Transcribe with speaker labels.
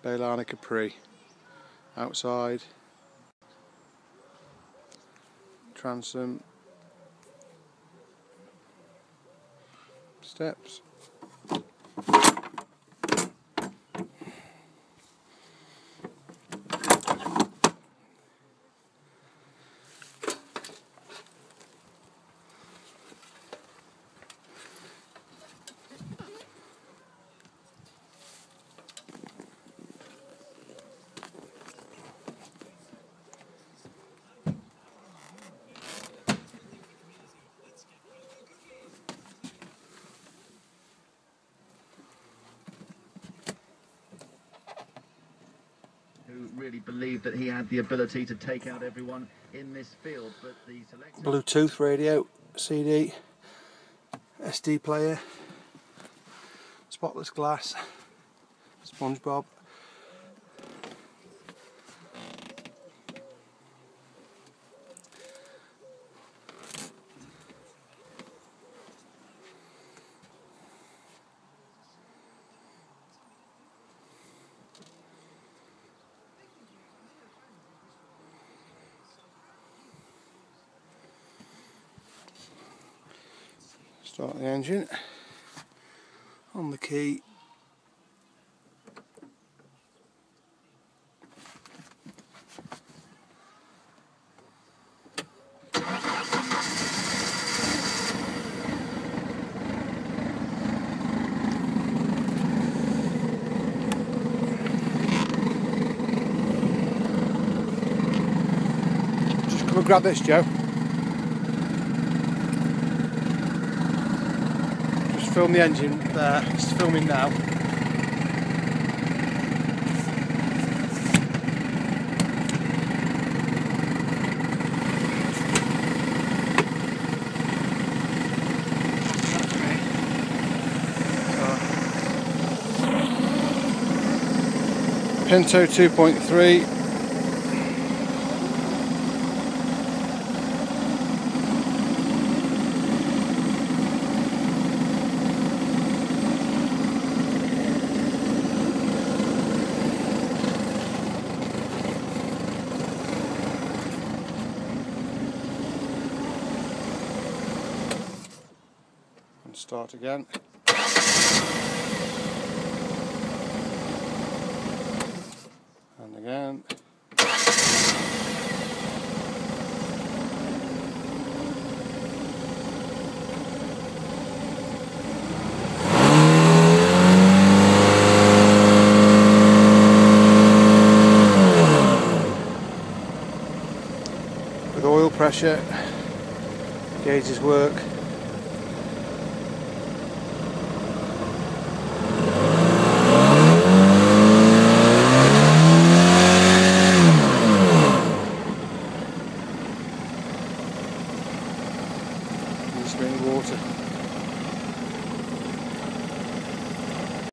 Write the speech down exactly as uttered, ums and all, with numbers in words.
Speaker 1: Bayliner Capri. Outside. Transom. Steps.
Speaker 2: Who really believed that he had the ability to take out everyone in this field, but the selector...
Speaker 1: Bluetooth radio, C D, S D player, spotless glass, SpongeBob. Start the engine on the key. Just come and grab this, Joe. Film the engine there, it's filming now. Pinto two point three. Start again. And again. With oil pressure, gauges work. Spring water.